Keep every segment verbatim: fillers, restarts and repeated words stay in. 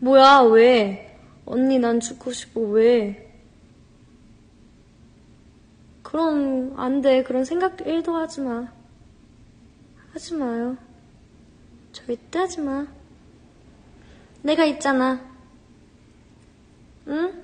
뭐야, 왜? 언니 난 죽고 싶어, 왜? 그럼 안 돼. 그런 생각 일도 하지 마. 하지 마요. 절대 하지 마. 내가 있잖아. 응?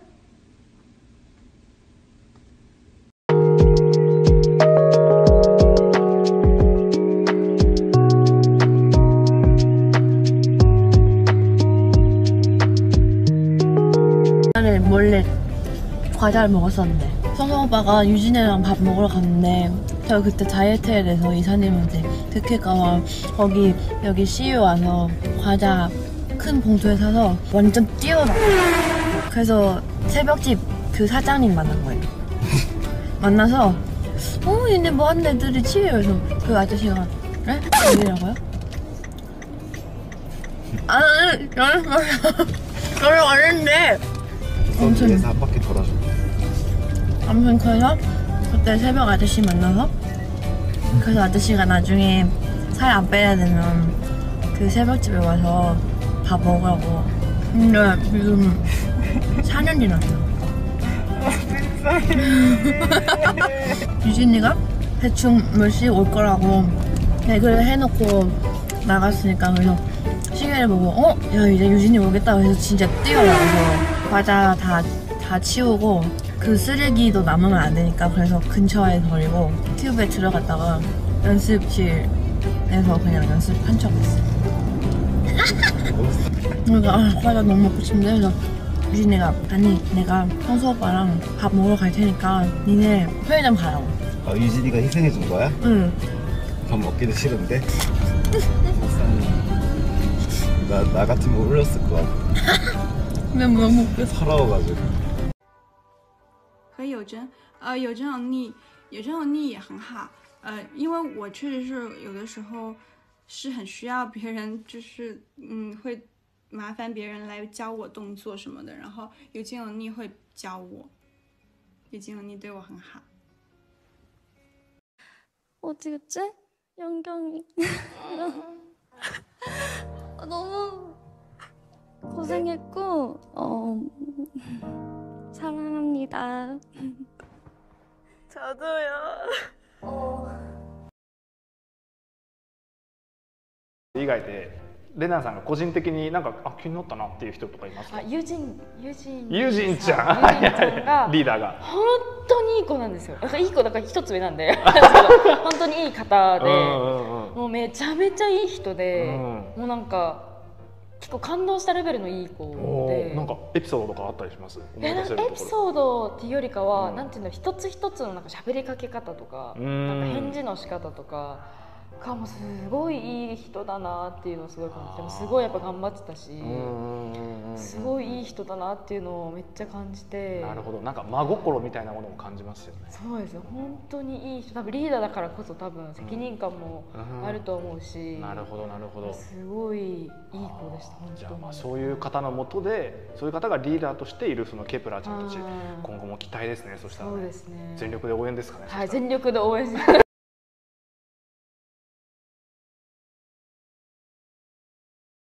나를 몰래 과자를 먹었었는데 성성 오빠가 유진이랑 밥 먹으러 갔는데 저 그때 다이어트에 대해서 이사님한테 듣길까봐 거기 여기 씨유 와서 과자 큰 봉투에 사서 완전 뛰어나. 그래서 새벽집 그 사장님 만난 거예요. 만나서 어 얘네 뭐 하는 애들이 치유. 그래서 그 아저씨가 그래? 왜이라고요? 아 나는 저를 왔는데 엄청 위에서 한 바퀴 돌아줘. 아무튼 그래서 그때 새벽 아저씨 만나서 그래서 아저씨가 나중에 살 안 빼야 되면 그 새벽집에 와서 밥 먹으라고. 근데 지금 사 년 지났어. 유진이가 대충 몇 시에 올 거라고 배그를 해놓고 나갔으니까 그래서 시계를 보고 어? 야 이제 유진이 오겠다 그래서 진짜 뛰어나가서 과자 다, 다 치우고 그 쓰레기도 남으면 안 되니까 그래서 근처에 버리고 튜브에 들어갔다가 연습실에서 그냥 연습한 척 했어. 그러니까 아, 과자 너무 먹고 싶은데 그래서 유진이가 아니 내가 성수 오빠랑 밥 먹으러 갈 테니까 니네 편의점 가라고. 아, 유진이가 희생해준 거야? 응. 밥 먹기도 싫은데? 나, 나 같으면 울었을 것 같아. 그냥 너무 웃겨. 서러워가지고. 和有真，呃，有真能力，有真能力也很好，呃，因为我确实是有的时候是很需要别人，就是嗯，会麻烦别人来教我动作什么的，然后有真能力会教我，有真能力对我很好。 어디였지? 영경이. 너무 고생했고, 어, 사랑합니다. 저도요. 어. 以外でレナさんが個人的になんかあ気になったなっていう人とかいますか？ あ、ユジン、ユジン、 ユジンちゃん、 ユジンちゃんがリーダーが本当にいい子なんですよ。だからいい子だから一つ上なんで本当にいい方で、もうめちゃめちゃいい人で、もうなんか結構感動したレベルのいい子で。 なんかエピソードとかあったりします？ え、なんかエピソードっていうよりかは、なんていうの一つ一つのなんか喋りかけ方とか、なんか返事の仕方とか。 がもうすごいいい人だなっていうのをすごい感じて、すごいやっぱ頑張ってたし、すごいいい人だなっていうのをめっちゃ感じて。 なるほど、なんか真心みたいなものを感じますよね。 そうですよ、本当にいい人、多分リーダーだからこそ多分責任感もあると思うし。 なるほどなるほど。 すごいいい子でした本当に。 じゃあまあそういう方の下で、そういう方がリーダーとしているそのケプラーちゃんたち、今後も期待ですね。そしたら、ね、そうですね。全力で応援ですかね。 はい、全力で応援します。